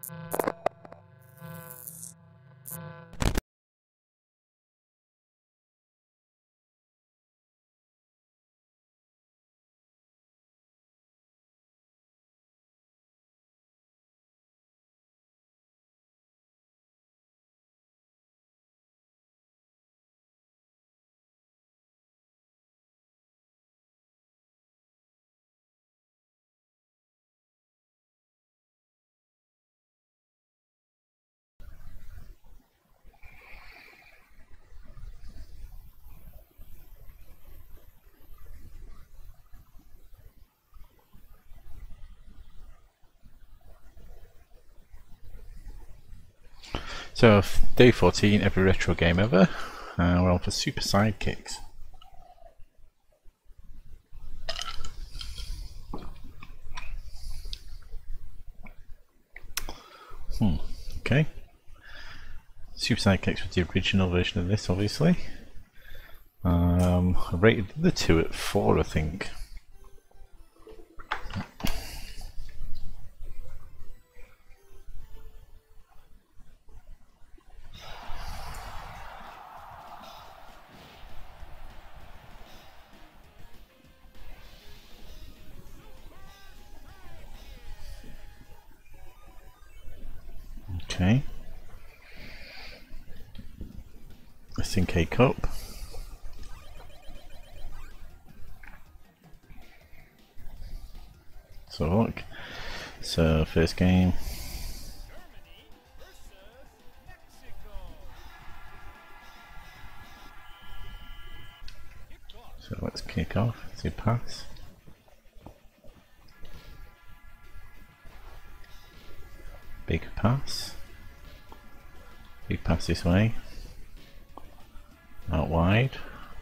So, day 14, every retro game ever. We're on for Super Sidekicks. Okay. Super Sidekicks was the original version of this, obviously. I rated the two at 4, I think. Okay. I think a cup. So look. So first game. So let's kick off. See pass. Big pass. Big pass this way. Out wide.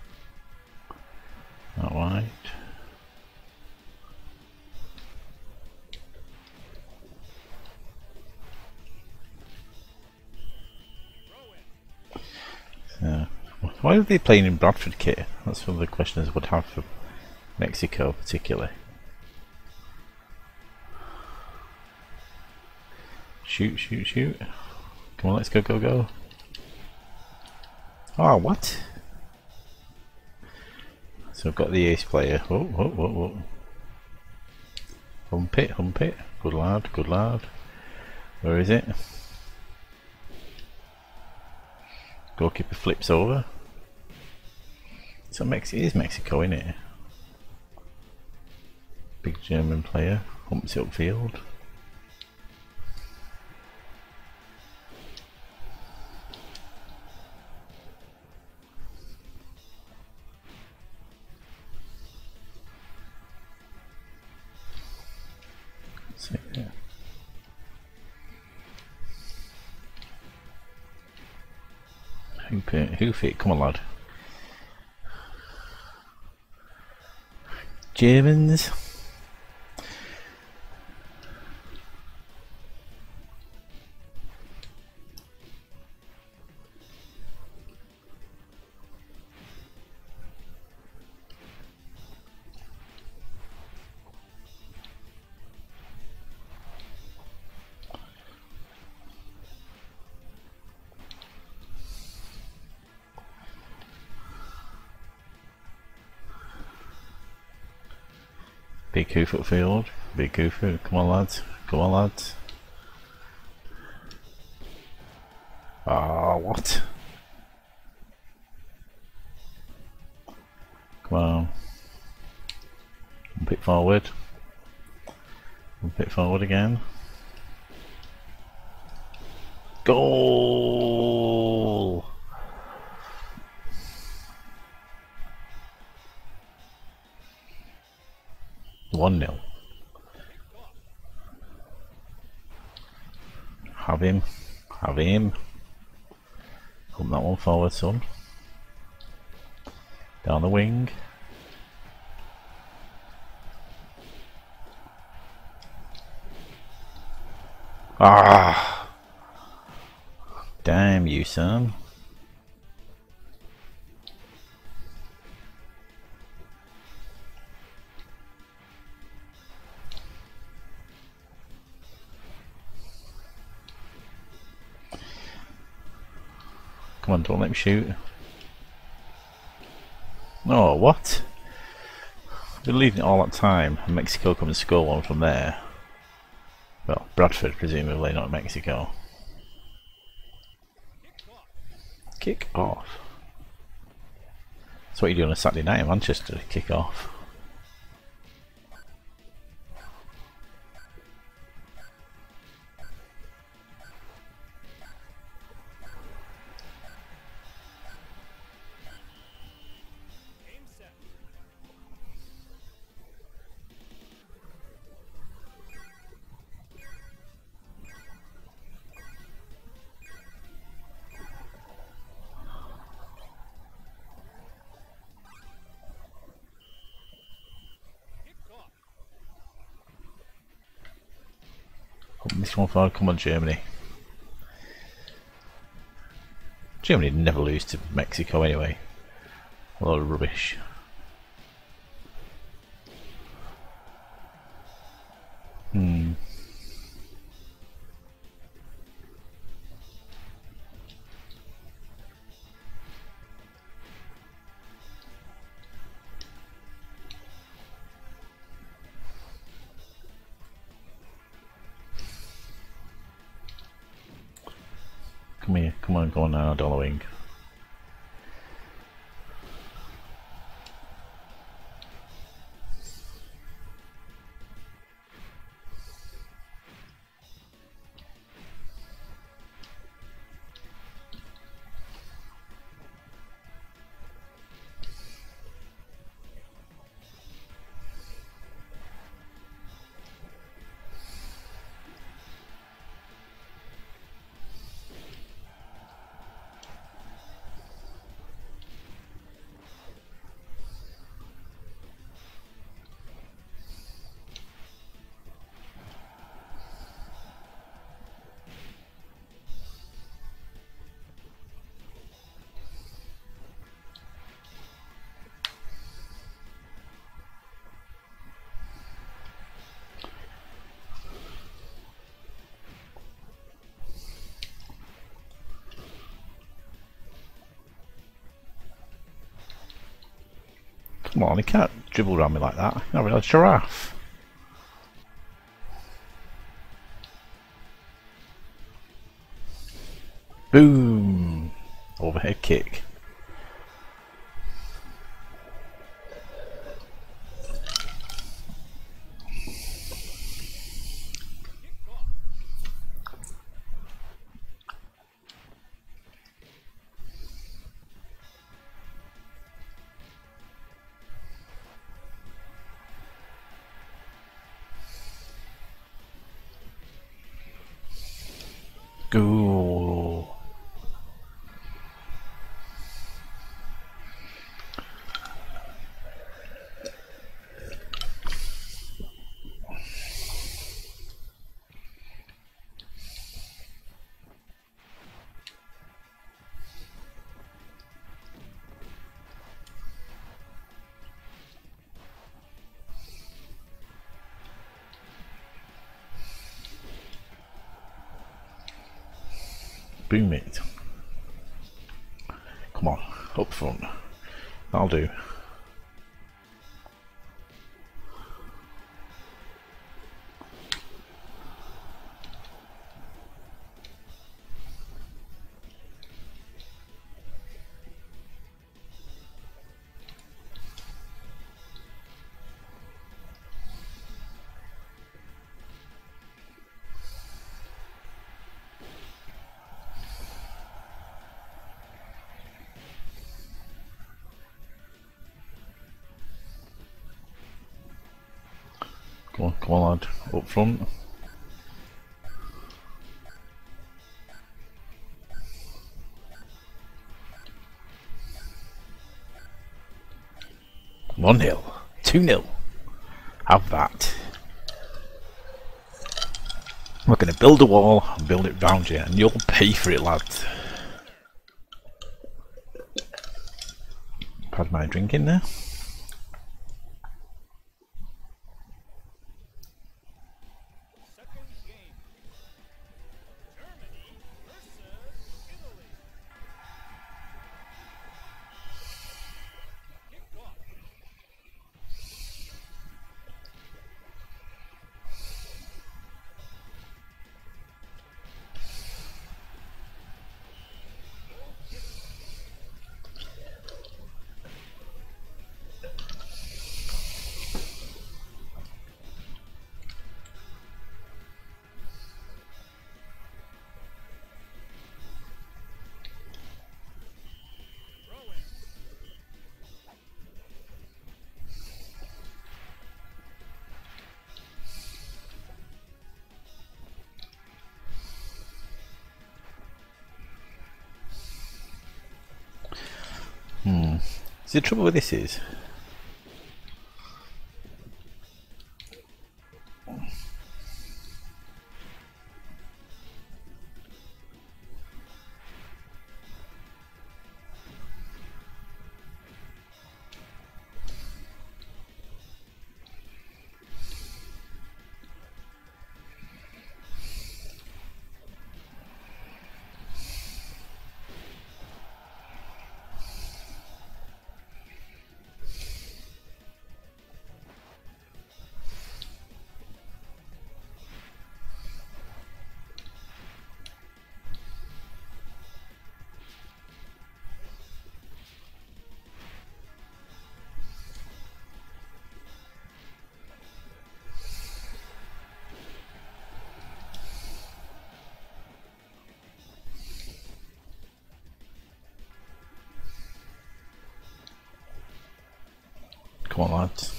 Out wide. So, why are they playing in Bradford kit? That's one of the questions I would have for Mexico particularly. Shoot, shoot, shoot. Come on, let's go, go, go. Oh, what? So I've got the ace player. Oh, whoa, whoa, whoa. Hump it, hump it. Good lad, good lad. Where is it? Goalkeeper flips over. So it is Mexico, isn't it? Big German player. Humps it upfield. Yeah. Hoof it, come on lad. Germans. Big hoof upfield. Big hoof. Come on lads. Come on lads. Ah, what? Come on. A bit forward. A bit forward again. Goal! One 0. Have him. Have him. Put that one forward, son. Down the wing. Ah! Damn you, son. Come on, don't let me shoot. Oh, what? I've been leaving it all that time, and Mexico come and score one from there. Well, Bradford, presumably, not Mexico. Kick off. That's what you do on a Saturday night in Manchester, to kick off. This one forward, come on Germany. Germany never lose to Mexico anyway. A lot of rubbish. Come here, come on, go on now, Dollowing. Come on, he can't dribble around me like that. Not really a giraffe. Boom! Overhead kick. Go. Boom it. Come on, up front. That'll do. Come on lad, up front. One 0, 2-0. Have that. We're going to build a wall and build it round you, and you'll pay for it, lads. Had my drink in there. See, the trouble with this is, come on lads.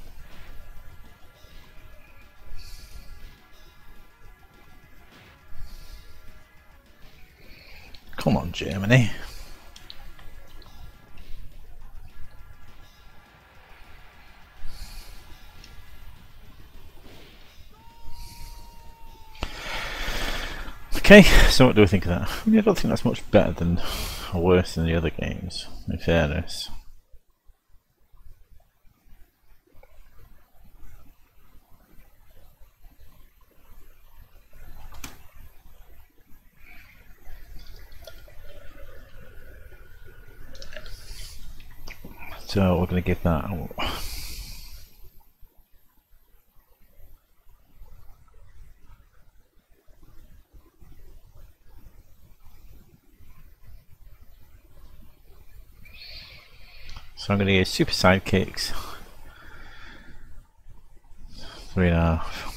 Come on Germany. Okay, so what do we think of that? I mean, I don't think that's much better than or worse than the other games, in fairness. So we're going to give that. So I'm going to use Super Sidekicks 3.5.